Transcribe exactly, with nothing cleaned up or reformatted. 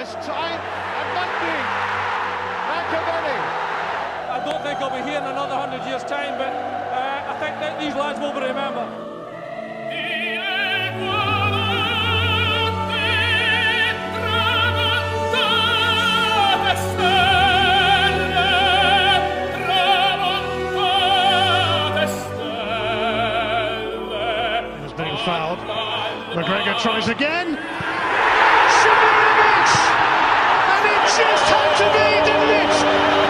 this time, and Monday, Machiavelli. I don't think I'll be here in another hundred years' time, but uh, I think that these lads will be remembered. He's being fouled. McGregor tries again. Simunovic! And it just had to be, didn't it?